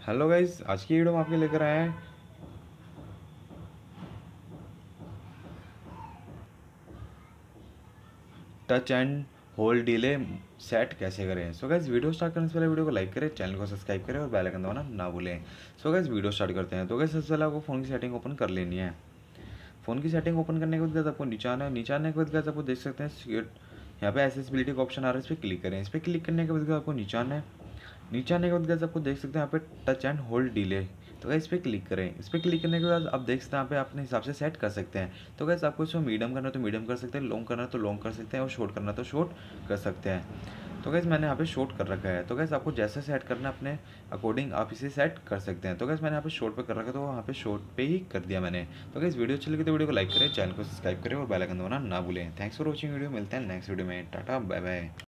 Hello guys, आज की video में आपके लेकर आए हैं touch and hold delay set कैसे करें। सो गाइस, वीडियो स्टार्ट करने से पहले वीडियो को लाइक करें, चैनल को सब्सक्राइब करें और बेल आइकन दबाना ना भूलें। सो गाइस, वीडियो स्टार्ट करते हैं। तो गाइस, सबसे पहले आपको फ़ोन की सेटिंग ओपन कर लेनी है। फ़ोन की सेटिंग ओपन करने के बाद आपको नीचे आना है। नीचे आने के बाद आपको देख सकते हैं यहाँ पे एसेसिबिलिटी का ऑप्शन आ रहा है, इस पर क्लिक करें। इस पर क्लिक करने के बाद आपको नीचे आना है। नीचे आने के बाद आपको देख सकते हैं यहाँ पे टच एंड होल्ड डिले। तो गाइस इस पर क्लिक करें। इस पर क्लिक करने के बाद आप देख सकते हैं यहाँ पे अपने हिसाब से सेट कर सकते हैं। तो गाइस आपको इसको मीडियम करना है तो मीडियम कर सकते हैं, लॉन्ग करना है तो लॉन्ग कर सकते हैं और शॉर्ट करना है तो शॉर्ट कर सकते हैं। तो गाइस मैंने यहाँ पे शॉर्ट कर रखा है। तो गाइस आपको जैसे सेट करना है अपने अकॉर्डिंग आप इसे सेट कर सकते हैं। तो गाइस मैंने यहाँ पे शॉर्ट पे कर रखा है तो वहाँ पे शॉर्ट पे ही कर दिया मैंने। तो गाइस वीडियो अच्छी लगी तो वीडियो को लाइक करें, चैनल को सब्सक्राइब करें और बेल आइकन दबाना ना भूलें। Thanks for watching video. मिलते हैं नेक्स्ट वीडियो में। Tata bye bye.